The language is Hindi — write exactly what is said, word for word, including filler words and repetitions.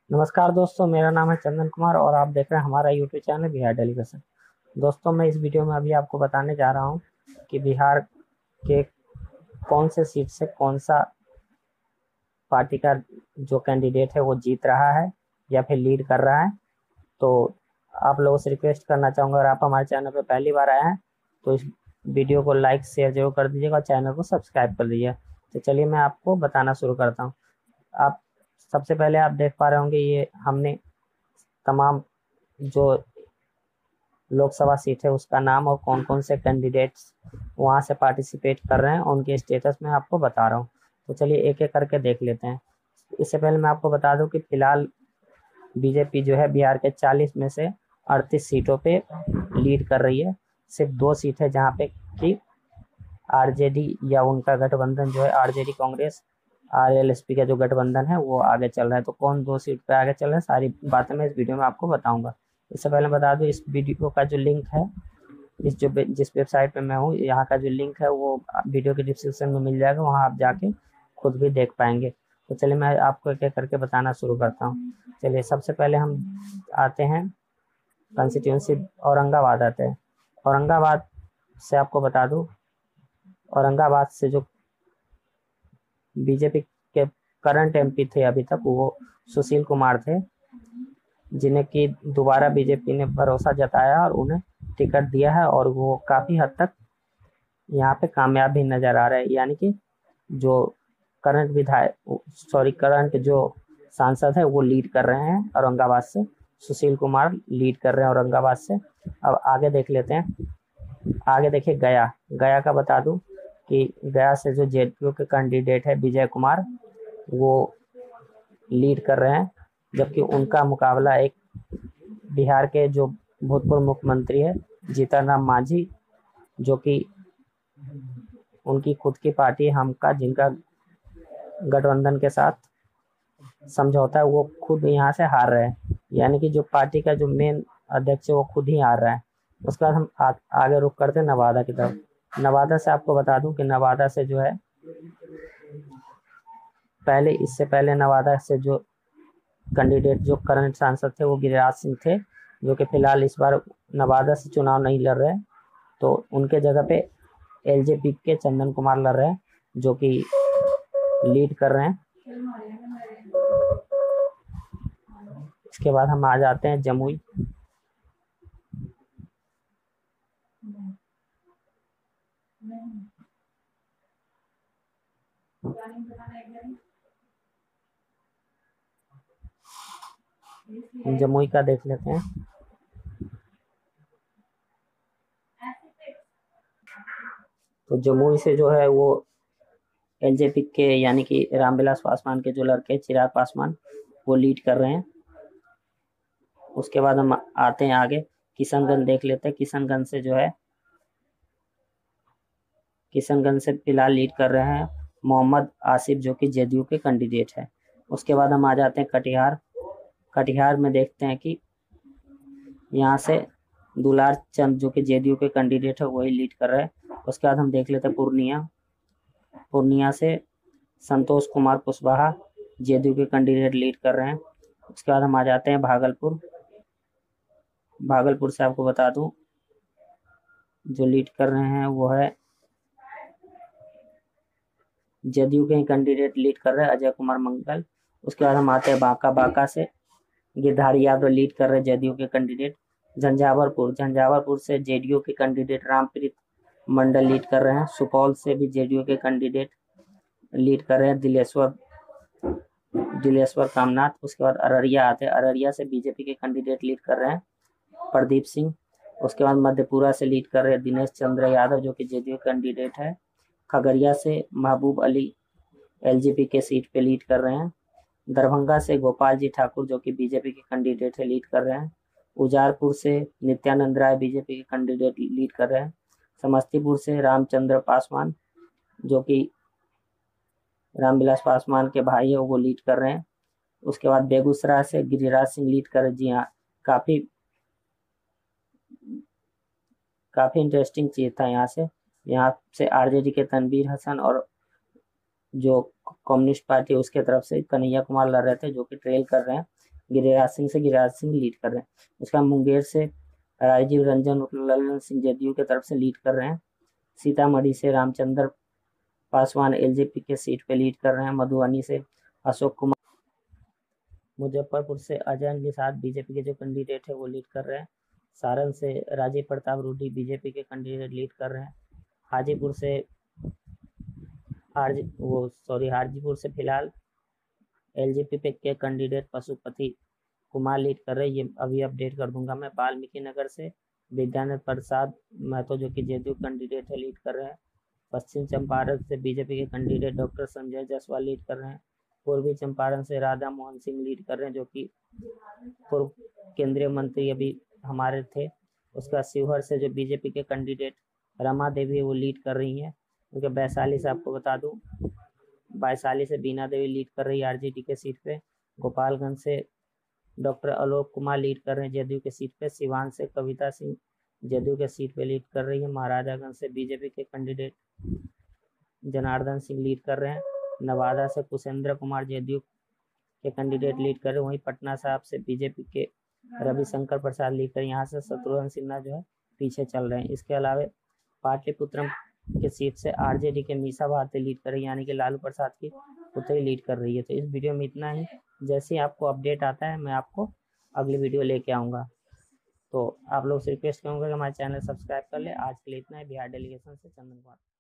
नमस्कार दोस्तों, मेरा नाम है चंदन कुमार और आप देख रहे हैं हमारा यूट्यूब चैनल बिहार डेलीगेशन। दोस्तों, मैं इस वीडियो में अभी आपको बताने जा रहा हूं कि बिहार के कौन से सीट से कौन सा पार्टी का जो कैंडिडेट है वो जीत रहा है या फिर लीड कर रहा है। तो आप लोगों से रिक्वेस्ट करना चाहूँगा, अगर आप हमारे चैनल पर पहली बार आए हैं तो इस वीडियो को लाइक शेयर जरूर कर दीजिएगा और चैनल को सब्सक्राइब कर दीजिए। तो चलिए मैं आपको बताना शुरू करता हूँ। आप सबसे पहले आप देख पा रहे होंगे, ये हमने तमाम जो लोकसभा सीट है उसका नाम और कौन कौन से कैंडिडेट्स वहां से पार्टिसिपेट कर रहे हैं उनके स्टेटस में आपको बता रहा हूँ। तो चलिए एक एक करके देख लेते हैं। इससे पहले मैं आपको बता दूं कि फिलहाल बीजेपी जो है बिहार के चालीस में से अड़तीस सीटों पे लीड कर रही है। सिर्फ दो सीट है जहाँ पे कि आरजेडी या उनका गठबंधन जो है आरजेडी कांग्रेस आरएलएसपी का जो गठबंधन है वो आगे चल रहा है। तो कौन दो सीट पे आगे चल रहा है, सारी बातें मैं इस वीडियो में आपको बताऊंगा। इससे पहले बता दूं, इस वीडियो का जो लिंक है, इस जो जिस वेबसाइट पे मैं हूँ यहाँ का जो लिंक है वो वीडियो के डिस्क्रिप्शन में मिल जाएगा, वहाँ आप जाके खुद भी देख पाएंगे। तो चलिए मैं आपको एक एक करके बताना शुरू करता हूँ। चलिए सबसे पहले हम आते हैं कंस्टिट्यूंसी औरंगाबाद आते हैं। औरंगाबाद से आपको बता दूं, औरंगाबाद से जो बीजेपी के करंट एमपी थे अभी तक, वो सुशील कुमार थे, जिन्हें कि दोबारा बीजेपी ने भरोसा जताया और उन्हें टिकट दिया है और वो काफी हद तक यहाँ पे कामयाब भी नजर आ रहे हैं। यानी कि जो करंट विधायक सॉरी करंट जो सांसद है वो लीड कर रहे हैं औरंगाबाद से। सुशील कुमार लीड कर रहे हैं औरंगाबाद से। अब आगे देख लेते हैं। आगे देखिए गया गया का बता दूं कि गया से जो जेडीयू के कैंडिडेट है विजय कुमार, वो लीड कर रहे हैं, जबकि उनका मुकाबला एक बिहार के जो भूतपूर्व मुख्यमंत्री है जीतन राम मांझी, जो कि उनकी खुद की पार्टी हमका, जिनका गठबंधन के साथ समझौता है, वो खुद यहाँ से हार रहे हैं। यानी कि जो पार्टी का जो मेन अध्यक्ष है वो खुद ही हार रहा है। उसके बाद हम आ, आगे रुक करते हैं नवादा की तरफ। नवादा से आपको बता दूं कि नवादा से जो है पहले इससे पहले नवादा से जो कैंडिडेट जो करंट सांसद थे वो गिरिराज सिंह थे, जो कि फिलहाल इस बार नवादा से चुनाव नहीं लड़ रहे। तो उनके जगह पे एलजेपी के चंदन कुमार लड़ रहे हैं, जो कि लीड कर रहे हैं। इसके बाद हम आ जाते हैं जमुई। जमुई का देख लेते हैं। तो जमुई से जो है वो एलजेपी के यानी कि रामविलास पासवान के जो लड़के चिराग पासवान, वो लीड कर रहे हैं। उसके बाद हम आते हैं आगे किशनगंज देख लेते हैं। किशनगंज से जो है किशनगंज से फिलहाल लीड कर रहे हैं मोहम्मद आसिफ, जो कि जेडीयू के कैंडिडेट है। उसके बाद हम आ जाते हैं कटिहार। कटिहार में देखते हैं कि यहाँ से दुलार चंद, जो कि जेडीयू के कैंडिडेट है, वही लीड कर रहे हैं। उसके बाद हम देख लेते हैं पूर्णिया। पूर्णिया से संतोष कुमार कुशवाहा, जेडीयू के कैंडिडेट, लीड कर रहे हैं। उसके बाद हम आ जाते हैं भागलपुर। भागलपुर से आपको बता दूं जो लीड कर रहे हैं वो है जदयू के कैंडिडेट लीड कर रहे हैं अजय कुमार मंगल। उसके बाद हम आते हैं बांका। बांका से गिरधारी यादव लीड कर रहे हैं जदयू के कैंडिडेट। झंझावरपुर झंझावरपुर से जेडीयू के कैंडिडेट रामप्रीत मंडल लीड कर रहे हैं। सुपौल से भी जेडीयू के कैंडिडेट लीड कर रहे हैं दिलेश्वर दिलेश्वर कामनाथ। उसके बाद अररिया आते हैं। अररिया से बीजेपी के कैंडिडेट लीड कर रहे हैं प्रदीप सिंह। उसके बाद मधेपुरा से लीड कर रहे हैं दिनेश चंद्र यादव, जो कि जेडीयू कैंडिडेट है। खगड़िया से महबूब अली एलजेपी के सीट पे लीड कर रहे हैं। दरभंगा से गोपाल जी ठाकुर, जो कि बीजेपी के कैंडिडेट है, लीड कर रहे हैं। उजारपुर से नित्यानंद राय बीजेपी के कैंडिडेट लीड कर रहे हैं। समस्तीपुर से रामचंद्र पासवान, जो कि रामविलास पासवान के भाई है, वो लीड कर रहे हैं। उसके बाद बेगूसराय से गिरिराज सिंह लीड कर रहे हैं। जी हाँ, काफी काफी इंटरेस्टिंग चीज था यहाँ से। यहाँ से आरजेडी के तनवीर हसन और जो कम्युनिस्ट पार्टी उसके तरफ से कन्हैया कुमार लड़ रहे थे, जो कि ट्रेल कर रहे हैं। गिरिराज सिंह से गिरिराज सिंह लीड कर रहे हैं। उसका मुंगेर से राजीव रंजन ललन सिंह जदयू की तरफ से लीड कर रहे हैं। सीतामढ़ी से रामचंद्र पासवान एलजेपी के सीट पे लीड कर रहे हैं। मधुबनी से अशोक कुमार, मुजफ्फरपुर से अजय निषाद बीजेपी के जो कैंडिडेट है वो लीड कर रहे हैं। सारण से राजीव प्रताप रूडी बीजेपी के कैंडिडेट लीड कर रहे हैं। हाजीपुर से हाजी वो सॉरी हाजीपुर से फिलहाल एलजेपी पे के कैंडिडेट पशुपति कुमार लीड कर रहे हैं। ये अभी अपडेट कर दूंगा मैं। वाल्मीकि नगर से विद्यानंद प्रसाद महतो जो कि जेडीयू कैंडिडेट है लीड कर रहे हैं। पश्चिम चंपारण से बीजेपी के candidate doctor Sanjay Jaiswal lead कर रहे हैं। पूर्वी चंपारण से राधा मोहन सिंह लीड कर रहे हैं जो कि पूर्व केंद्रीय मंत्री अभी हमारे थे। उसका शिवहर से जो बीजेपी के कैंडिडेट रमा देवी वो लीड कर रही हैं। क्योंकि वैशाली से आपको बता दूं, वैशाली से बीना देवी लीड कर रही है आरजेडी के सीट पे। गोपालगंज से डॉक्टर आलोक कुमार लीड कर रहे हैं जदयू के सीट पे। सिवान से कविता सिंह जदयू के सीट पे लीड कर रही है। महाराजागंज से बीजेपी के कैंडिडेट जनार्दन सिंह लीड कर रहे हैं। नवादा से कुशेंद्र कुमार जदयू के कैंडिडेट लीड कर रहे हैं। वहीं पटना साहब से बीजेपी के रविशंकर प्रसाद लीड कर, यहाँ से शत्रुघ्न सिन्हा जो है पीछे चल रहे हैं। इसके अलावा पाटलिपुत्रम के सीट से आरजेडी के मीसा भारती लीड कर रही है, यानी कि लालू प्रसाद की पुत्री लीड कर रही है। तो इस वीडियो में इतना ही। जैसे ही आपको अपडेट आता है मैं आपको अगली वीडियो लेके आऊँगा। तो आप लोग से रिक्वेस्ट करूँगा कि हमारे चैनल सब्सक्राइब कर ले। आज के लिए इतना है। बिहार डेलीगेशन से चंदन कुमार।